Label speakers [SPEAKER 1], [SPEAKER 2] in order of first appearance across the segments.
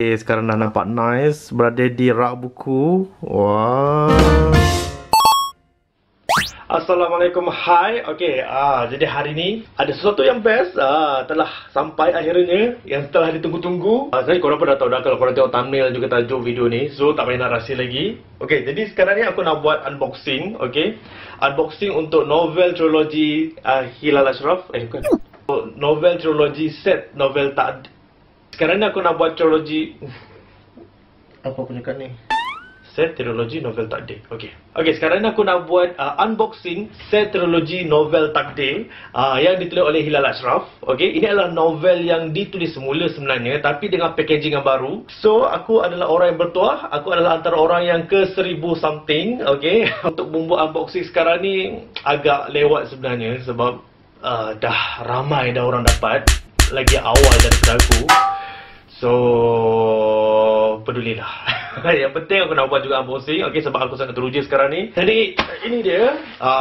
[SPEAKER 1] Okay, sekarang dah nampak nice berada di rak buku. Wah. Assalamualaikum, hai. Okay, jadi hari ni ada sesuatu yang best telah sampai akhirnya, yang telah ditunggu-tunggu. Jadi korang pun dah tahu dah kalau korang tengok thumbnail juga tajuk video ni. So tak payah nak rahsia lagi. Okay, jadi sekarang ni aku nak buat unboxing. Okay, unboxing untuk novel trilogi Hilal Ashraf. Bukan, novel trilogi set novel tak. Sekarang ni aku nak buat trilogi apa punya kan ni? Set trilogi novel takdir. Okay, sekarang ni aku nak buat unboxing set trilogi novel takdir yang ditulis oleh Hilal Ashraf. Okay, ini adalah novel yang ditulis semula sebenarnya, tapi dengan packaging yang baru. So, aku adalah orang yang bertuah. Aku adalah antara orang yang ke 1000 something. Okay, untuk membuat unboxing sekarang ni agak lewat sebenarnya, sebab dah ramai dah orang dapat. Lagi awal daripada aku. So, pedulilah. Yang penting aku nak buat juga unboxing. Okay, sebab aku sangat teruja sekarang ni. Jadi, ini dia.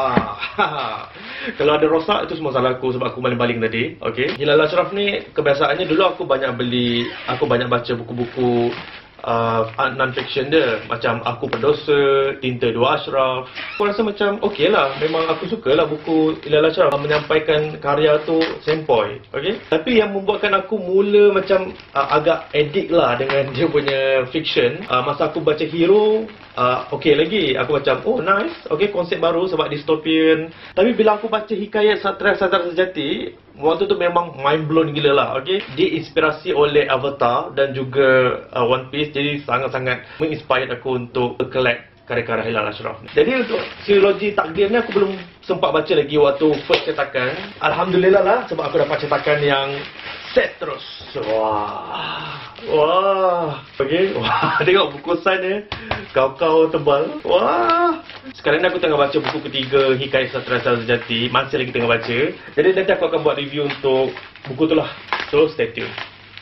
[SPEAKER 1] Kalau ada rosak, itu semua salah aku sebab aku baling-baling tadi. Okay, Hilal Ashraf ni, kebiasaannya dulu aku banyak baca buku-buku non-fiction dia. Macam Aku Pendosa, Tinta Dua Ashraf. Aku rasa macam okey lah. Memang aku suka lah buku Hilal Ashraf menyampaikan karya tu sempoi. Okay, tapi yang membuatkan aku mula macam agak addict lah dengan dia punya fiction. Masa aku baca Hero, okey lagi. Aku macam, oh nice. Okay, konsep baru sebab dystopian. Tapi bila aku baca hikayat Satria Sejati, waktu tu memang mind blown gila lah. Okay, diinspirasi oleh Avatar dan juga One Piece. Jadi sangat-sangat menginspire aku untuk collect karya-karya Hilal Ashraf. Jadi untuk trilogi takdir ni aku belum sempat baca lagi waktu first cetakan. Alhamdulillah lah, sebab aku dapat cetakan yang set terus. Wah. Okay, tengok bukusan dia. Kau tebal. Wah. Sekarang ni aku tengah baca buku ketiga Hikayat Satria Sejati. Masih lagi tengah baca. Jadi nanti aku akan buat review untuk buku tu lah. So stay tune.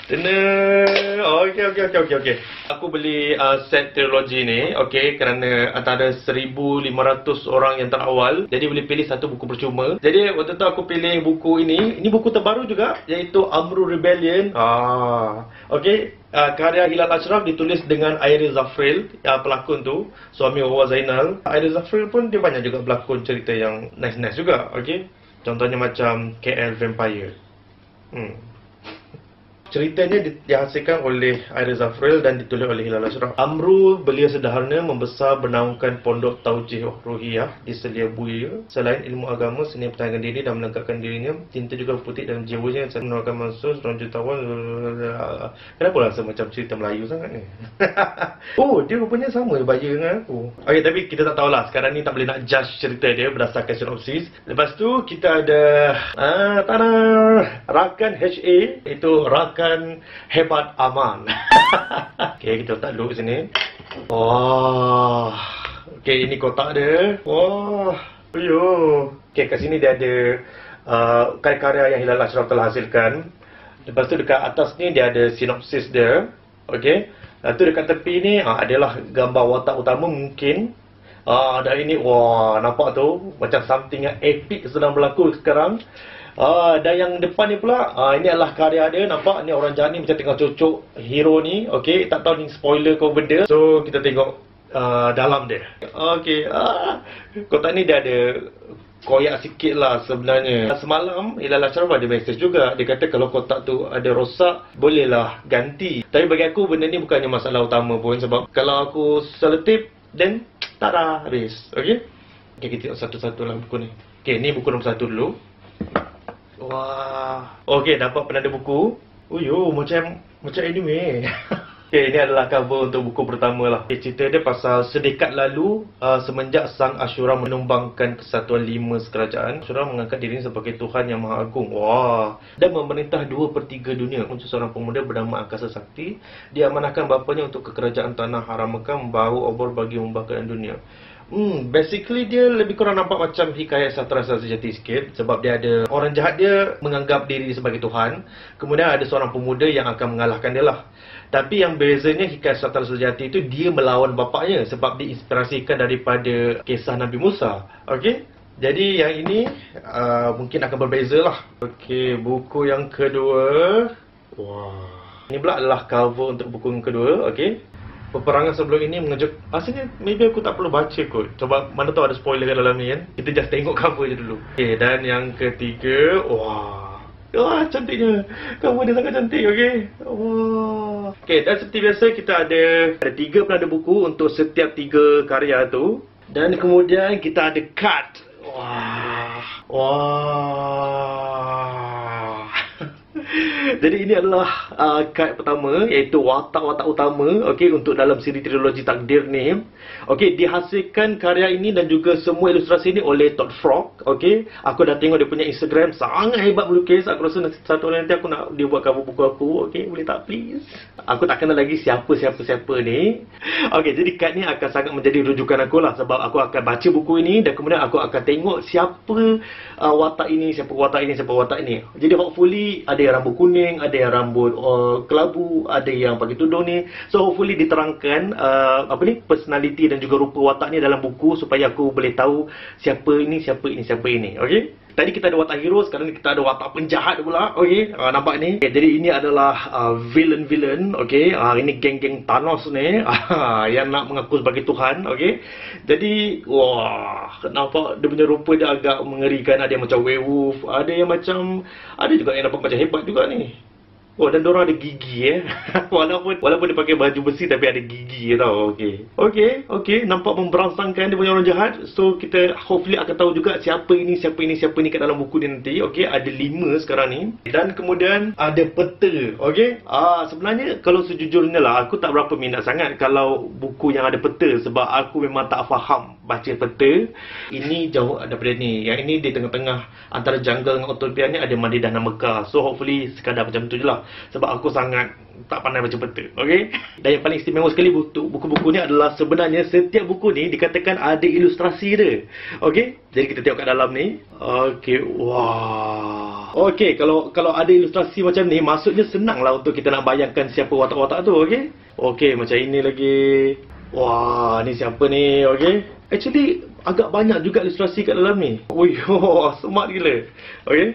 [SPEAKER 1] Okay. Aku beli set trilogi ni, okay, kerana antara 1,500 orang yang terawal. Jadi boleh pilih satu buku percuma. Jadi waktu tu aku pilih buku ini. Ini buku terbaru juga, iaitu Amru Rebellion. Okay, karya Hilal Ashraf ditulis dengan Airi Zafril, pelakon tu, suami Hawa Zainal. Airi Zafril pun dia banyak juga pelakon cerita yang nice-nice juga. Okay, contohnya macam KL Vampire. Ceritanya dihasilkan oleh Airi Zafril dan ditulis oleh Hilal Ashraf. Amru belia sederhana membesar bernaungkan pondok Taujih Ruhiyah di Selia Buaya. Selain ilmu agama, seni pertahanan diri dan melengkapkan dirinya, cinta juga berputik dalam jiwanya. Menolakkan mansus, seorang jutawan. Kenapa rasa macam cerita Melayu sangat ni? Oh, dia rupanya sama baya dengan aku. Okay, tapi kita tak tahulah. Sekarang ni tak boleh nak judge cerita dia berdasarkan sinopsis. Lepas tu kita ada rakan HA, itu rakan Hebat Aman. Okay, kita letak dulu sini. Wah. Okay, ini kotak dia. Wah. Okay, kat sini dia ada karya-karya yang Hilal Ashraf telah hasilkan. Lepas tu dekat atas ni dia ada sinopsis dia. Okay. Lepas tu dekat tepi ni adalah gambar watak utama mungkin. Dan ini, wah, nampak tu macam something yang epic sedang berlaku sekarang. Dan yang depan ni pula, ini adalah karya dia. Nampak ni orang jahat ni macam tengah cucuk hero ni. Okay, tak tahu ni spoiler ke benda. So kita tengok dalam dia. Okay, kotak ni dia ada koyak sikit lah sebenarnya. Semalam Hilal Ashraf ada mesej juga. Dia kata kalau kotak tu ada rosak, bolehlah ganti. Tapi bagi aku benda ni bukannya masalah utama pun. Sebab kalau aku selotip, then tak dah habis. Okay, kita tengok satu-satu lah buku ni. Okay, ni buku nombor 1 dulu. Wah. Okay, dapat penanda buku. Macam anime. Okay, ini adalah cover untuk buku pertama lah. Okay, cerita dia pasal sedekat lalu, semenjak Sang Ashura menumbangkan kesatuan 5 kerajaan, Ashura mengangkat dirinya sebagai Tuhan yang Maha Agung. Wah. Dan memerintah 2/3 dunia. Untuk seorang pemuda bernama Angkasa Sakti, dia amanahkan bapanya untuk ke kerajaan Tanah Haram Mekah membawa obor bagi membakar dunia. Basically dia lebih kurang nampak macam Hikayat Satria Sejati sikit. Sebab dia ada orang jahat, dia menganggap diri sebagai Tuhan. Kemudian ada seorang pemuda yang akan mengalahkan dia lah. Tapi yang bezanya Hikayat Satria Sejati itu dia melawan bapaknya. Sebab diinspirasikan daripada kisah Nabi Musa. Okay, jadi yang ini mungkin akan berbeza lah. Okay, buku yang kedua. Wah. Ini pula adalah cover untuk buku yang kedua, okey. Peperangan sebelum ini mengejut. Asalnya maybe aku tak perlu baca kot. Sebab mana tahu ada spoiler kat dalam ni kan. Kita just tengok cover je dulu. Okey, dan yang ketiga, wah, cantiknya. Cover dia sangat cantik, okey. Wah. Okey, dan seperti biasa kita ada 3 penanda buku untuk setiap 3 karya tu. Dan kemudian kita ada card. Wah. Jadi ini adalah kad pertama, iaitu watak-watak utama, okey, untuk dalam siri trilogi takdir ni. Okey, dihasilkan karya ini dan juga semua ilustrasi ni oleh Todd Frog, okey. Aku dah tengok dia punya Instagram, sangat hebat melukis. Aku rasa satu hari nanti aku nak dia buat cover buku aku, okey. Boleh tak please? Aku tak kenal lagi siapa ni. Okey, jadi kad ni akan sangat menjadi rujukan aku lah, sebab aku akan baca buku ini dan kemudian aku akan tengok siapa watak ini, siapa watak ini. Jadi hopefully ada yang rambut kuning, ada yang rambut kelabu, ada yang pakai tudung ni. So hopefully diterangkan personality dan juga rupa watak ni dalam buku supaya aku boleh tahu siapa ini. Okey. Tadi kita ada watak hero, sekarang ni kita ada watak penjahat pula. Okey, nampak ni. Okay, jadi ini adalah villain. Okey, ini geng-geng Thanos ni yang nak mengaku sebagai Tuhan. Okey. Jadi, wah, nampak dia punya rupa dia agak mengerikan. Ada yang macam werewolf, ada juga yang nampak macam hebat juga ni. Oh, dan diorang ada gigi walaupun dia pakai baju besi tapi ada gigi tau. Okey, nampak memberangsangkan dia punya orang jahat. So kita hopefully akan tahu juga siapa ini kat dalam buku ni nanti. Okey, ada 5 sekarang ni. Dan kemudian ada peta. Okey. Sebenarnya kalau sejujurnya lah, aku tak berapa minat sangat kalau buku yang ada peta, sebab aku memang tak faham baca peta. Ini jauh daripada ni. Yang ini di tengah-tengah antara jungle dengan Utopia ni ada Madinah dan Mekah. So hopefully sekadar macam tu je lah. Sebab aku sangat tak pandai baca peta. Okey. Dan yang paling istimewa sekali buku-buku ni adalah sebenarnya setiap buku ni dikatakan ada ilustrasi dia. Okey. Jadi kita tengok kat dalam ni. Okey. Wah. Okey, kalau ada ilustrasi macam ni, maksudnya senanglah untuk kita nak bayangkan siapa watak-watak tu. Okey. Okey, macam ini lagi. Wah, ni siapa ni? Okey. Actually agak banyak juga ilustrasi kat dalam ni. Smart gila. Okey.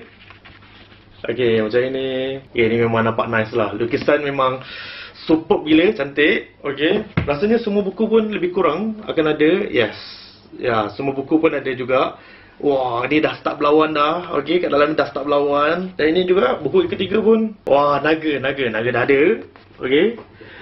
[SPEAKER 1] Okey, macam ini. Ini memang nampak nice lah. Lukisan memang superb gila, cantik. Okey. Rasanya semua buku pun lebih kurang akan ada. Yes. Ya, semua buku pun ada juga. Wah, ni dah start berlawan dah. Okey, kat dalam ni dah start berlawan. Dan ini juga buku ketiga pun. Wah, naga dah ada. Okey.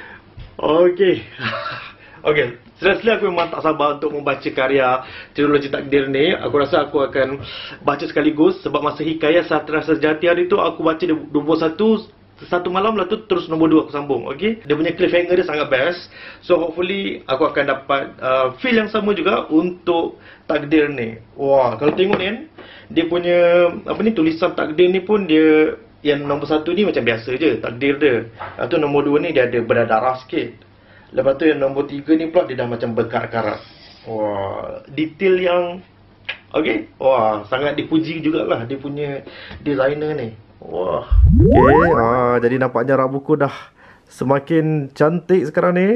[SPEAKER 1] Okey. Seriously aku memang tak sabar untuk membaca karya trilogi takdir ni. Aku rasa aku akan baca sekaligus, sebab masa hikayat Satria Sejati hari tu aku baca 21 satu malam, lah tu terus nombor 2 aku sambung. Okey. Dia punya cliffhanger dia sangat best. So hopefully aku akan dapat feel yang sama juga untuk takdir ni. Wah, kalau tengok ni kan, dia punya tulisan takdir ni pun dia yang nombor 1 ni macam biasa je takdir dia. Lepas tu nombor 2 ni dia ada berdarah sikit. Lepas tu yang nombor 3 ni pula dia dah macam berkarat-karat. Wah, detail yang okey. Wah, sangat dipuji jugalah dia punya designer ni. Wah. Okey, jadi nampaknya rak buku dah semakin cantik sekarang ni.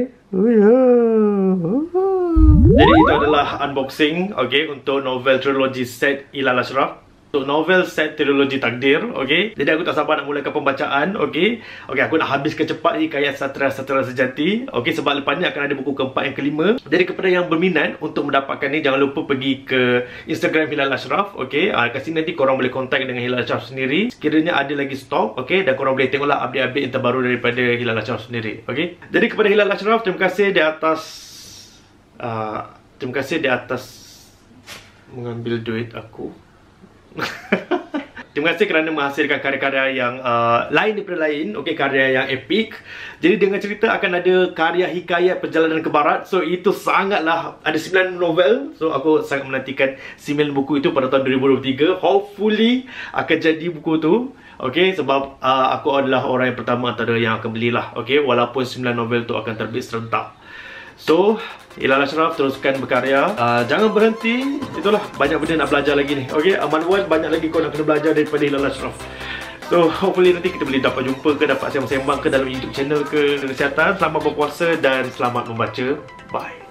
[SPEAKER 1] Jadi itu adalah unboxing, okey, untuk novel trilogi set Hilal Ashraf. Untuk novel set trilogi takdir, okey. Jadi aku tak sabar nak mulakan pembacaan, okey. Okey, aku nak habiskan cepat hikayat Satria Sejati, okey, sebab lepas ni akan ada buku keempat yang kelima. Jadi kepada yang berminat untuk mendapatkan ni, jangan lupa pergi ke Instagram Hilal Ashraf, okey. Kat sini nanti korang boleh kontak dengan Hilal Ashraf sendiri. Sekiranya ada lagi stok, okey, dan korang boleh tengoklah update-update yang terbaru daripada Hilal Ashraf sendiri, okey. Jadi kepada Hilal Ashraf, terima kasih di atas mengambil duit aku. Terima kasih kerana menghasilkan karya-karya yang lain daripada lain. Okey, karya yang epik. Jadi dengan cerita akan ada karya hikayat perjalanan ke barat. So itu sangatlah, ada 9 novel. So aku sangat menantikan 9 buku itu pada tahun 2023. Hopefully akan jadi buku tu. Okey, sebab aku adalah orang yang pertama antara yang akan belilah. Okey, walaupun 9 novel tu akan terbit serentak. So Hilal Ashraf teruskan berkarya. Jangan berhenti. Itulah, banyak benda nak belajar lagi ni. Okey, Aman Wan, banyak lagi kau nak kena belajar daripada Hilal Ashraf. So hopefully nanti kita boleh dapat jumpa ke, dapat sembang-sembang ke dalam YouTube channel ke kesihatan. Selamat berpuasa dan selamat membaca. Bye.